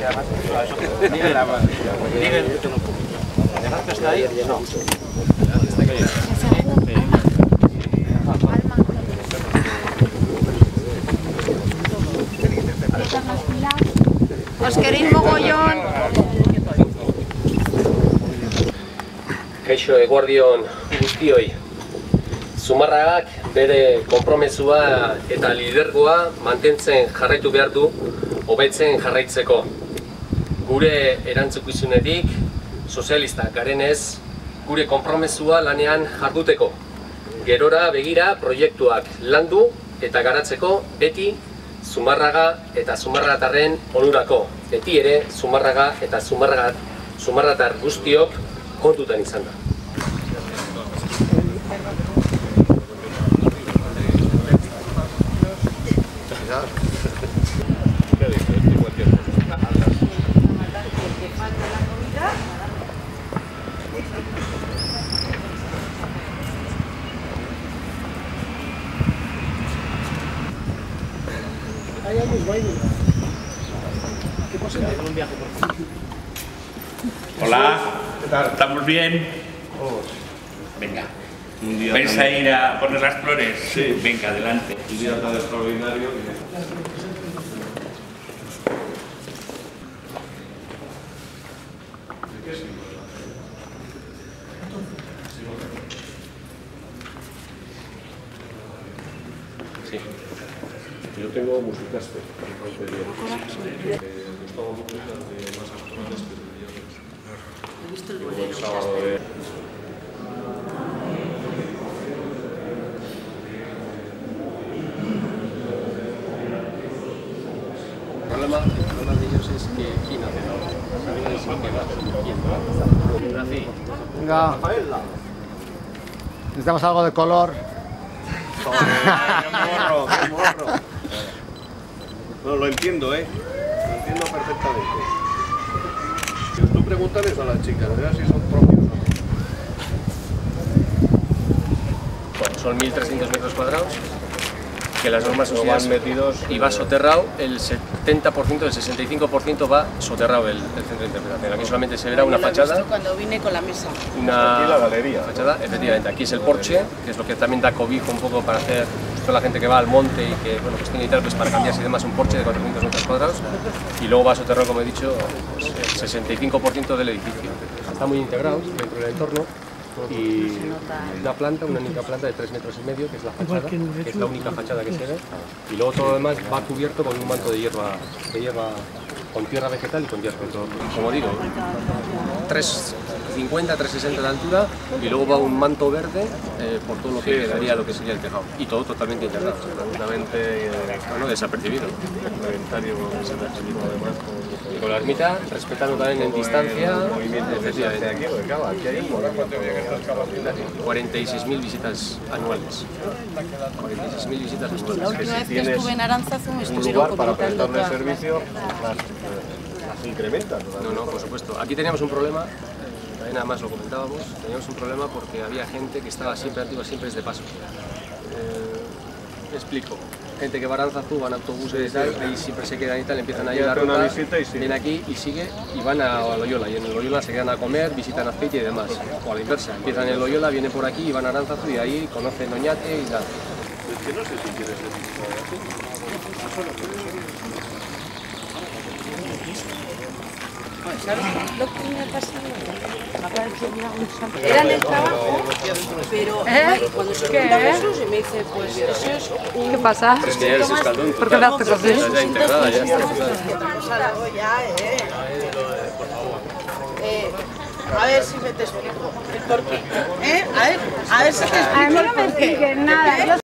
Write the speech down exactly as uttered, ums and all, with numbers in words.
Miguel, Miguel, ¿está ahí? No. Está aquí. ¿Os queréis mogollón? Kaixo eguerdion guztioi. Zumarragak bere konpromezua eta lidergoa mantentzen jarraitu behar du hobetzen jarraitzeko. Gure erantzukizunetik sozialistak garenez, gure konpromezua lanean jarduteko. Gerora begira proiektuak landu eta garatzeko beti Zumarraga eta Zumarratarren onurako. Beti ere Zumarraga eta Zumarratar guztiok kontutan izan da. Hay años baile. ¿Qué pasa en un viaje por aquí? Hola, ¿estamos bien? Venga. ¿Vais a ir a poner las flores? Sí. Venga, adelante. Un día tan extraordinario que... ¿De qué símbolo? Sí. Yo tengo musicaste, eh, Gustavo López de Masas Torres, que He visto el luego bolero. el sábado de... El problema, el problema de ellos es que aquí no hacen nada. Saben sin que va haciendo. Venga. Necesitamos algo de color. ¡Qué morro, qué morro! No, lo entiendo, ¿eh? Lo entiendo perfectamente. Tú pregúntales a las chicas, veas si son propios o no. Bueno, son mil trescientos metros cuadrados, que las normas Lo sociales van metidos, y va eh, soterrado, el setenta por ciento, el sesenta y cinco por ciento va soterrado el, el centro de interpretación. Aquí solamente se verá una Lo he fachada. visto cuando vine con la mesa. Una Aquí la galería. fachada, efectivamente, aquí es el porche, que es lo que también da cobijo un poco para hacer toda la gente que va al monte y que, bueno, pues tiene y tal, pues para cambiarse y demás un porche de cuatrocientos metros cuadrados, y luego va soterrado, como he dicho, pues, el sesenta y cinco por ciento del edificio. Está muy integrados dentro del entorno y una planta, una única planta de tres metros y medio, que es la fachada, que es la única fachada que se ve, y luego todo lo demás va cubierto con un manto de hierba, de hierba con tierra vegetal y con hierba. Como digo, tres cincuenta, tres sesenta de altura, y luego va un manto verde eh, por todo lo que quedaría lo que sería el tejado, y todo totalmente integrado, absolutamente eh, bueno, desapercibido. Complementario desapercibido además con, y con la ermita, respetando también en distancia, efectivamente. Aquí, porque claro, aquí hay un movimiento cuarenta y seis mil visitas anuales. cuarenta y seis mil visitas La anuales. última vez que tienes estuve en Aránzazu me un estuvieron lugar para comentando prestarle todas servicio, las, las incrementas. No, no, por supuesto. Aquí teníamos un problema, también además lo comentábamos, teníamos un problema porque había gente que estaba siempre activa, siempre es de paso. Eh, explico. Gente que va a Aránzazu, van a autobuses y tal, ahí siempre se quedan y tal, empiezan ahí a la Una ruta, visita y sigue. vienen aquí y sigue y van a Loyola, y en el Loyola se quedan a comer, visitan Azpeitia y demás, o a la inversa, empiezan en Loyola, vienen por aquí y van a Aránzazu y ahí conocen Oñate y tal. Es que no sé si quieres ese tipo de ¿Sabes lo que me ha pasado? Era en el trabajo, pero ¿Eh? cuando se ¿Qué? pregunta Jesús y me dice, pues eso es un... ¿Qué pasa? Es que ya es escaldón. ¿Por qué me haces así? Está ya integrada, ya está. Estamos a la olla, ¿eh? Eh, a ver si me te explico el porqué. ¿Eh? A ver, a ver si te explico A mí el no me porqué. expliques nada. Yo